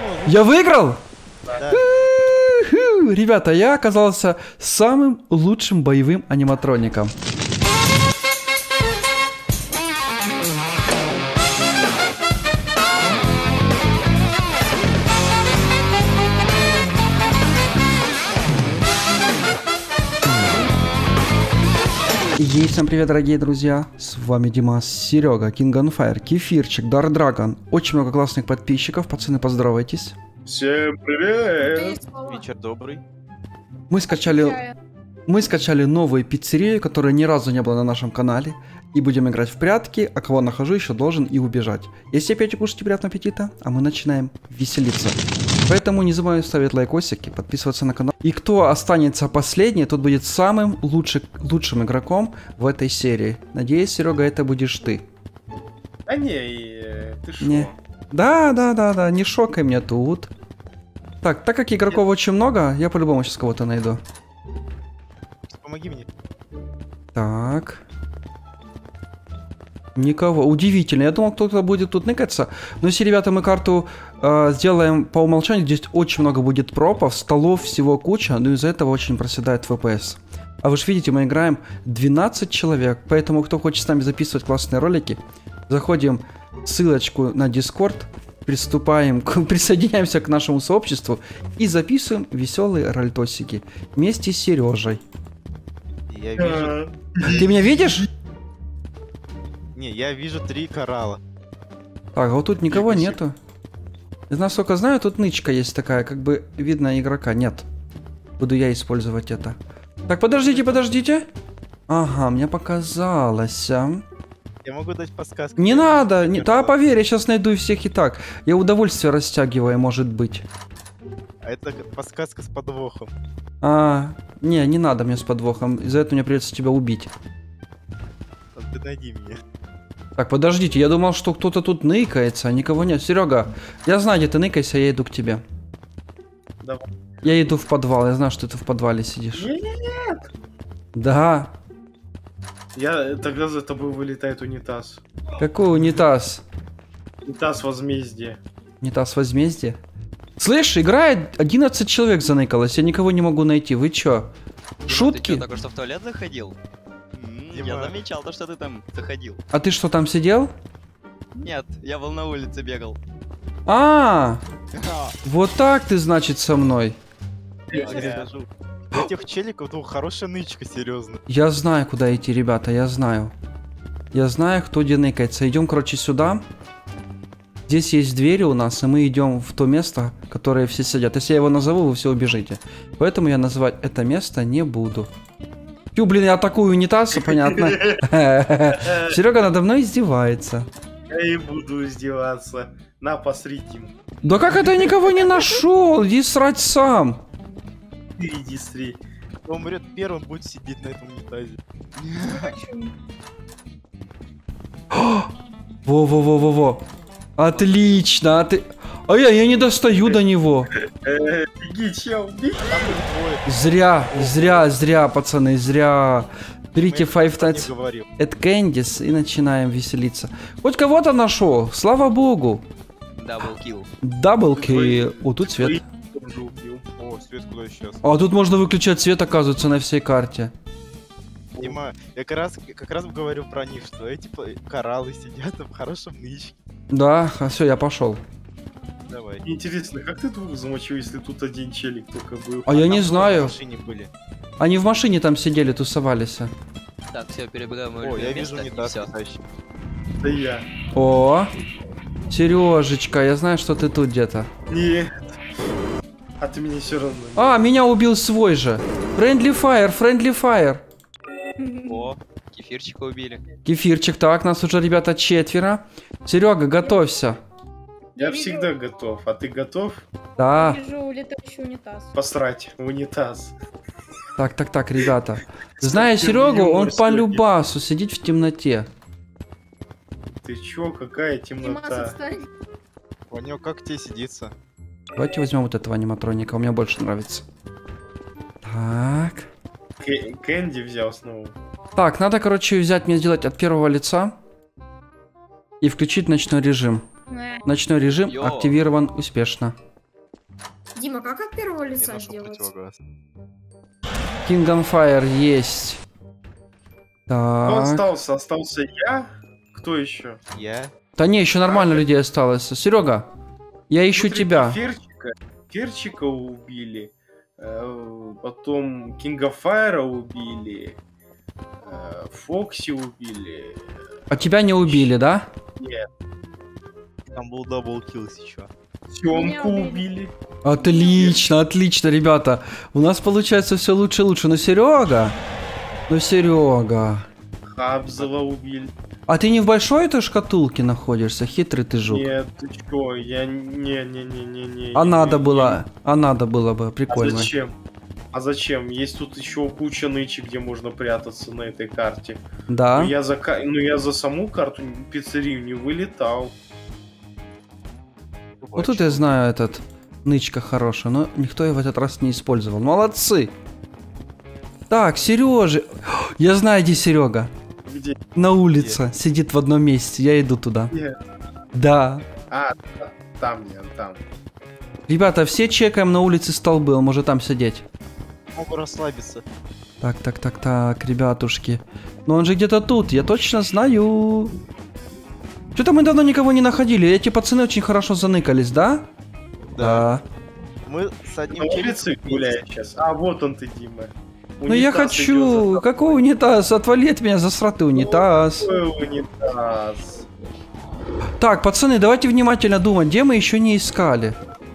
Я выиграл? Да. Ребята, я оказался самым лучшим боевым аниматроником. И всем привет, дорогие друзья, с вами Димас, Серега, King on Fire, Кефирчик, Dark Dragon. Очень много классных подписчиков, пацаны, поздоровайтесь. Всем привет! Вечер добрый. Мы скачали новую пиццерию, которая ни разу не была на нашем канале. И будем играть в прятки, а кого нахожу, еще должен и убежать. Если опять кушайте, приятного аппетита, а мы начинаем веселиться. Поэтому не забываем ставить лайкосики, подписываться на канал. И кто останется последний, тот будет самым лучшим игроком в этой серии. Надеюсь, Серега, это будешь ты. Да не, ты шо? Не. Да, не шокай меня тут. Так как игроков очень много, я по-любому сейчас кого-то найду. Помоги мне. Так. Никого. Удивительно. Я думал, кто-то будет тут ныкаться. Но если, ребята, мы карту сделаем по умолчанию, здесь очень много будет пропов, столов, всего куча, но из-за этого очень проседает FPS. А вы же видите, мы играем 12 человек, поэтому кто хочет с нами записывать классные ролики, заходим в ссылочку на Discord, присоединяемся к нашему сообществу и записываем веселые рольтосики вместе с Сережей. Я вижу... Ты меня видишь? Не, я вижу 3 коралла. Так, а вот тут никого нету. Я насколько знаю, тут нычка есть такая, как бы видно игрока. Нет. Буду я использовать это. Так, подождите. Ага, мне показалось. Я могу дать подсказку. Не надо, да, поверь, я сейчас найду всех и так. Я удовольствие растягиваю, может быть. А это подсказка с подвохом. Не надо мне с подвохом. Из-за этого мне придется тебя убить. Ты найди меня. Так, подождите, я думал, что кто-то тут ныкается, а никого нет. Серега, я знаю, где ты ныкаешься, я иду к тебе. Давай. Я иду в подвал, я знаю, что ты в подвале сидишь. Нет! Да. Тогда за тобой вылетает унитаз. Какой унитаз? Унитаз возмездия. Унитаз возмездия? Слышь, играет 11 человек заныкалось, я никого не могу найти, вы чё? Шутки? Ты только что в туалет заходил? Я замечал то, что ты там заходил. А ты что, там сидел? Нет, я был на улице бегал. Вот так ты, значит, со мной. Я тебе скажу. У этих челиков тут хорошая нычка, серьезно. Я знаю, куда идти, ребята, я знаю. Я знаю, кто где ныкается. Идем, короче, сюда. Здесь есть двери у нас, и мы идем в то место, которое все сидят. Если я его назову, вы все убежите. Поэтому я называть это место не буду. Тю, блин, я атакую унитаз, понятно. Серега надо мной издевается. Я и буду издеваться. На, посреди. Да как это я никого не нашел? Иди срать сам. Ты иди сри. Кто умрет первым, будет сидеть на этом унитазе. Во. Отлично, я не достаю до него. Беги, чел, беги. Зря, пацаны, зря. Берите Five Nights at Candy's и начинаем веселиться. Хоть кого-то нашел, слава богу. Даблкил. О, тут свет. О, свет куда сейчас? А тут можно выключать свет, оказывается, на всей карте. Понимаю. Я как раз говорю про них, что эти кораллы сидят в хорошем нычке. Да, все, я пошел. Давай. Интересно, как ты двух замочил, если тут один челик только был? А я не знаю. В машине были. Они в машине там сидели, тусовались. Так, все, перебегаем. О, я вижу унитаз. Да я. О, Сережечка, я знаю, что ты тут где-то. Нет. А ты меня все равно. Меня убил свой же. Friendly fire. О, кефирчика убили. Кефирчик, так, нас уже, ребята, 4. Серега, готовься. Я всегда готов. А ты готов? Да. Вижу летающий унитаз. Посрать в унитаз. Так, ребята. Зная Серегу, он по любасу сидит в темноте. Ты чё, какая темнота? Понял, как тебе сидится? Давайте возьмем вот этого аниматроника, он мне больше нравится. Так. Кэнди взял снова. Так, надо, короче, взять мне сделать от первого лица и включить ночной режим. Ночной режим активирован успешно. Дима, как от первого Я лица нашел сделать? противогаз. King on Fire есть. Кто Так. остался? Остался я? Кто еще? Я? Да не, еще нормально людей осталось. Серега, я ищу тебя. Ферчика убили. Потом Кинга Файра убили. Фокси убили. А тебя не убили, да? Нет. Там был даблкилл еще. Тёмку Меня убили. Отлично, отлично, ребята. У нас получается все лучше и лучше. Но Серега. Хабзела убили. А ты не в большой этой шкатулке находишься? Хитрый ты жук. Нет, ты чё? Я не. А надо было бы, А прикольно. зачем? А зачем? Есть тут еще куча нычек, где можно прятаться на этой карте. Да. Но я за саму карту пиццерию не вылетал. Вот тут я знаю этот нычка хорошая, но никто ее в этот раз не использовал. Молодцы. Так, Сережа. Я знаю, где Серега. Где? На улице. Сидит в одном месте. Я иду туда. Нет. Да. А, там нет, там. Ребята, все чекаем на улице столбы. Он может там сидеть. Могу расслабиться. Так, ребятушки. Но он же где-то тут, я точно знаю. Что-то мы давно никого не находили. Эти пацаны очень хорошо заныкались, да? Да. Мы с одним На улице гуляет сейчас. А, вот он ты, Дима. Ну я хочу. Какой унитаз? Отвали от меня, засратый унитаз. Какой унитаз? Так, пацаны, давайте внимательно думать, где мы еще не искали.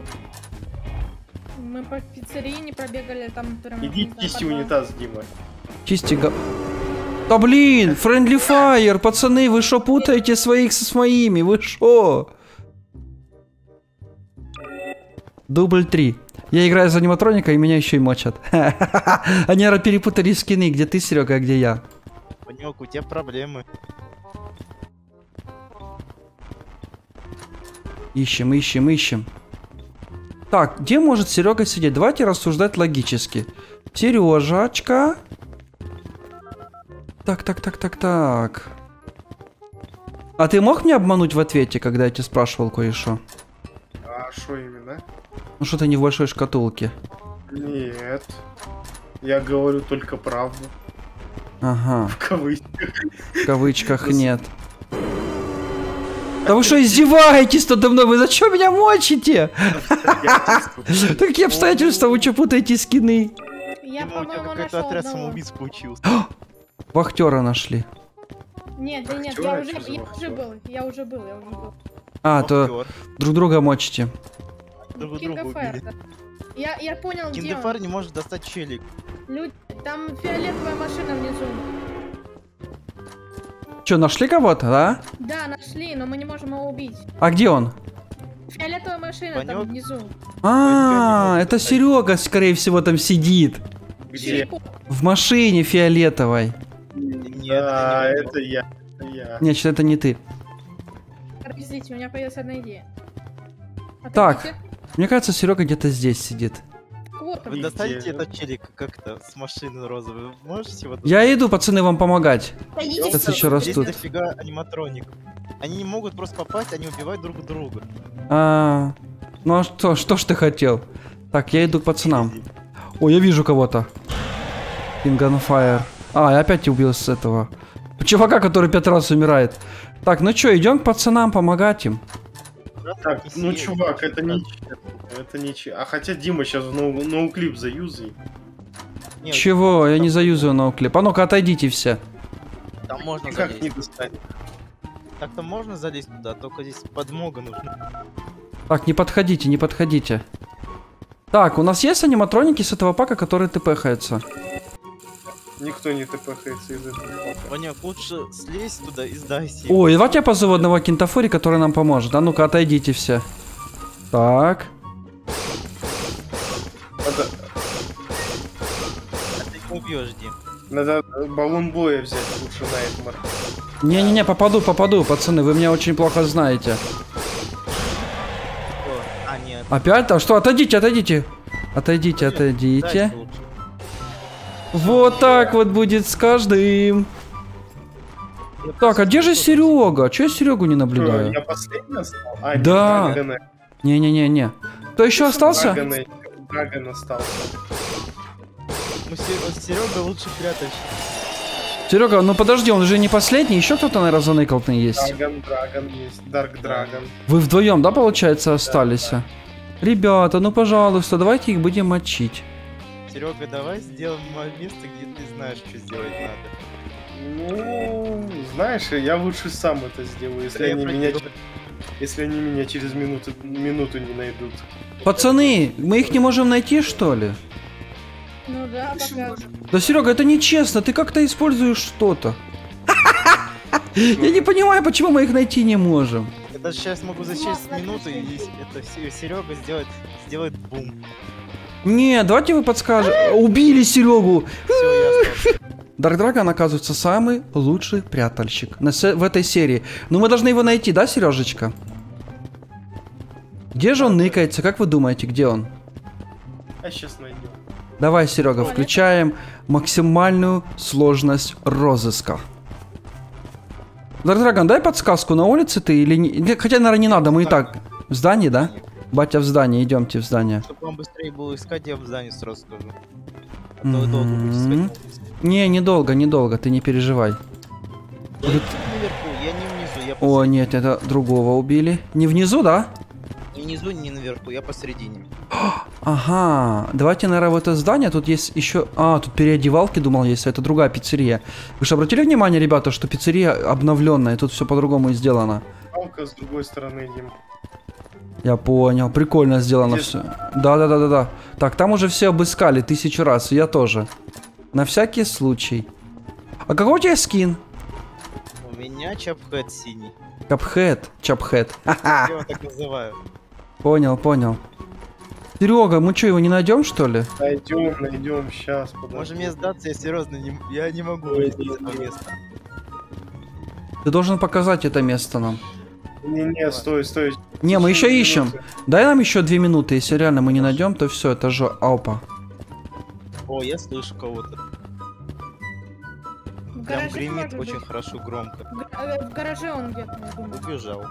Мы по пиццерии не пробегали, там прям... Иди чисти унитаз, Дима. Чисти го... Да блин, Friendly Fire, пацаны, вы шо путаете своих со моими? Вы шо? Дубль 3. Я играю за аниматроника, и меня еще и мочат. Они перепутали скины, где ты, Серега, а где я. Ванек, у тебя проблемы. Ищем. Так, где может Серега сидеть? Давайте рассуждать логически. Сережечка. Так. А ты мог меня обмануть в ответе, когда я тебя спрашивал кое-что? А что именно? Ну что ты не в большой шкатулке? Нет. Я говорю только правду. Ага, В кавычках. в кавычках нет. Да вы что, издеваетесь надо мной? Вы зачем меня мочите? Такие обстоятельства, вы что путаете скины? Я, Дима, у тебя по-моему, какой-то нашел отряд одного. самоубийц получился. Вахтера нашли. Нет, я Актёра, уже что за вахтер? был. А, то Вахтер. друг друга мочите. Друг King друга of Fire, убили. да. Я понял, где Киндефар он. не может достать челик. Люди, там фиолетовая машина внизу. Че, нашли кого-то, да? Да, нашли, но мы не можем его убить. А где он? Фиолетовая машина там Ванёк? внизу. А, это Серега, скорее всего, там сидит. Где? В машине фиолетовой. Нет, Да, это это я. Это я. Нет, что это не ты. Подождите, у меня появилась одна идея. Так. Отойдите. Мне кажется, Серега где-то здесь сидит. Вот он. Вы достанете Где? этот челик как-то с машины розовой? Вы можете его достать? Я иду, пацаны, вам помогать. Отойдите. Сейчас еще раз Здесь тут. дофига аниматроник. Они не могут просто попасть, они убивают друг друга. Ну а что ж ты хотел? Так, я иду к пацанам. О, я вижу кого-то. King on Fire. А, я опять убил с этого. Чувака, который 5 раз умирает. Так, ну чё, идем к пацанам помогать им. Так, ну чувак, это не это не А хотя Дима сейчас ноуклип заюзай. Нет, Чего? Я не заюзаю ноуклип. А ну-ка, отойдите все. там можно Как не залезть. достать? Так-то можно залезть туда, только здесь подмога нужна. Так, не подходите. Так, у нас есть аниматроники с этого пака, которые тпхаются? Никто не тпхается из этого. Ваняк, лучше слезь туда и сдайся. Ой, давайте я позову одного кентафори, который нам поможет. А ну-ка, отойдите все. Так. Надо, А ты не убьешь, Дим. надо баллон боя взять лучше Найтмар. Не-не-не, попаду, пацаны, вы меня очень плохо знаете. О, а, нет. Опять? А что? Отойдите. Отойдите. Дальше лучше. Вот так вот будет с каждым. Так, а где же Серега? Че я Серегу не Что, наблюдаю? я последний остал? А, Да. нет, Не-не-не-не. Кто еще остался? Драгон остался. Ну, Серега лучше прятать. Серега, ну подожди, он же не последний, еще кто-то, наверное, заныкалтный есть. Драгон есть, Дарк Драгон. Вы вдвоем, да, получается, остались? Да. Ребята, ну пожалуйста, давайте их будем мочить. Серега, давай сделаем место, где ты знаешь, что сделать надо. Ну, знаешь, я лучше сам это сделаю, если они меня через минуту не найдут. Пацаны, мы их не можем найти, что ли? Ну да, пока. Да, Серега, это нечестно, ты как-то используешь что-то. Я не понимаю, почему мы их найти не можем. Я даже сейчас могу за 6 минут, и это Серега сделает бум. Не, давайте вы подскажете. Убили Серегу. Все, я остался. Дарк Драгон, оказывается, самый лучший прятальщик в этой серии. Но мы должны его найти, да, Сережечка? Где же он ныкается? Как вы думаете, где он? А сейчас найдем. Давай, Серега, включаем максимальную сложность розыска. Дарк Драгон, дай подсказку, на улице ты или не? Хотя, наверное, не надо, мы и так. В здании, да? Батя в здании, идемте в здание. Чтобы вам быстрее было искать, я в здании сразу скажу. А то вы долго будете искать. Не, недолго, ты не переживай. Я не наверху, я не внизу, я О, нет, это другого убили. Не внизу, да? Ни внизу, ни наверху, я посередине. Ага, давайте, наверное, в это здание. Тут есть еще... А, тут переодевалки, думал, есть. Это другая пиццерия. Вы же обратили внимание, ребята, что пиццерия обновленная? Тут все по-другому сделано. Палка с другой стороны идем. Я понял, прикольно сделано все. Да. Так, там уже все обыскали 1000 раз, и я тоже. На всякий случай. А какой у тебя скин? У меня чапхэт синий. Чапхэт. Я его так называю. Понял. Серега, мы что, его не найдем, что ли? Найдем, сейчас. Можем мне сдаться, я серьезно я не могу выйти из этого места. Ты должен показать это место нам. Не, стой. Не, мы еще ищем. Дай нам еще 2 минуты, если реально мы не найдем, то все, это же опа. О, я слышу кого-то. В Прям гараже гремит может очень быть. хорошо, громко. В гараже он где-то, я думаю. Убежал.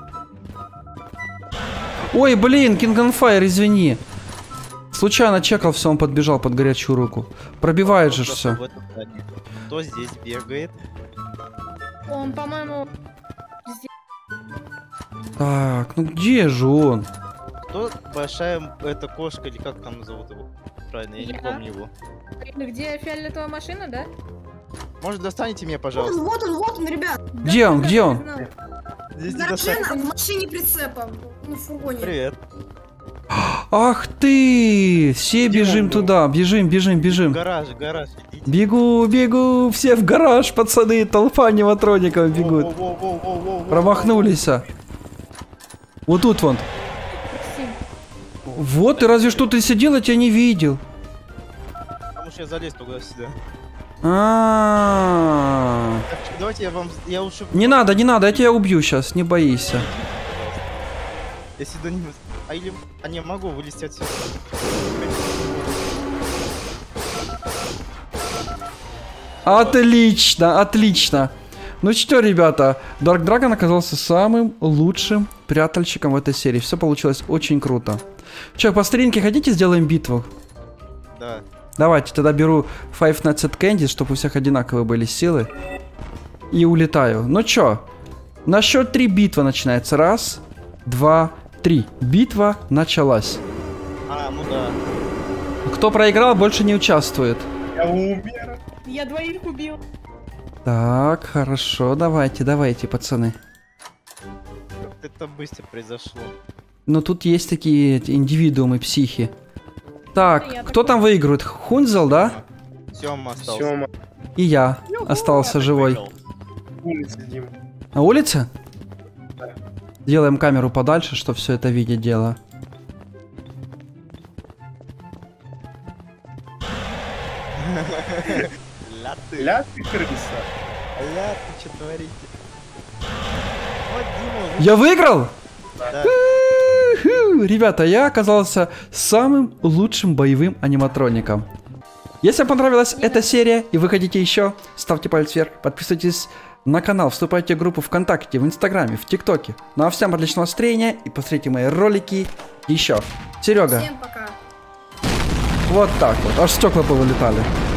Ой, блин, King on Fire, извини. Случайно чекал, все, он подбежал под горячую руку. Пробивает же все. Кто здесь бегает? Он, по-моему, Так, ну где же он? Кто большая эта кошка, или как там зовут его? Правильно, я не Я. помню его. где фиолетовая машина, да? Может, достанете меня, пожалуйста? Вот он, ребят. Где он? Где он? Здесь В не гараже достанете. в машине прицепа. Ну, в фургоне. Привет. Ах ты! Все бежим туда, бежим. Гараж, идите. Бегу, все в гараж, пацаны, толпа аниматроников бегут. Воу. Промахнулись. Вот тут вон. Вот, ты разве что ты сидел, я тебя не видел. Потому что я залез туда-сюда. А-а-а. Так, давайте я лучше... Не надо, я тебя убью сейчас, не боись. Я сюда не... А не могу вылезти отсюда. Отлично. Ну что, ребята, Dark Dragon оказался самым лучшим прятальщиком в этой серии. Все получилось очень круто. Че, по старинке хотите сделаем битву? Да. Давайте, тогда беру Five Nights at Candy, чтобы у всех одинаковые были силы. И улетаю. Ну чё, на счет 3 битва начинается. 1, 2, 3. Битва началась. Ну да. Кто проиграл, больше не участвует. Я умер. Я 2 убил. Так, хорошо, давайте, пацаны. Как это быстро произошло. Но тут есть такие индивидуумы, психи. Так, Я кто такой. там выигрывает? Хунзел, да? Сёма остался. Сёма, И я остался живой. улица, Дим. На улице? Да. Делаем камеру подальше, чтобы все это видеть дело. Ля ты крыса. Ля, ты что творите? Вот, Дима, Я выиграл? да. У-ху! Ребята, я оказался самым лучшим боевым аниматроником. Если вам понравилась эта серия и вы хотите еще, ставьте палец вверх, подписывайтесь на канал, вступайте в группу ВКонтакте, в Инстаграме, в ТикТоке. Ну а всем отличного настроения и посмотрите мои ролики еще. Серега, Всем пока. вот так вот. Аж стекла повылетали.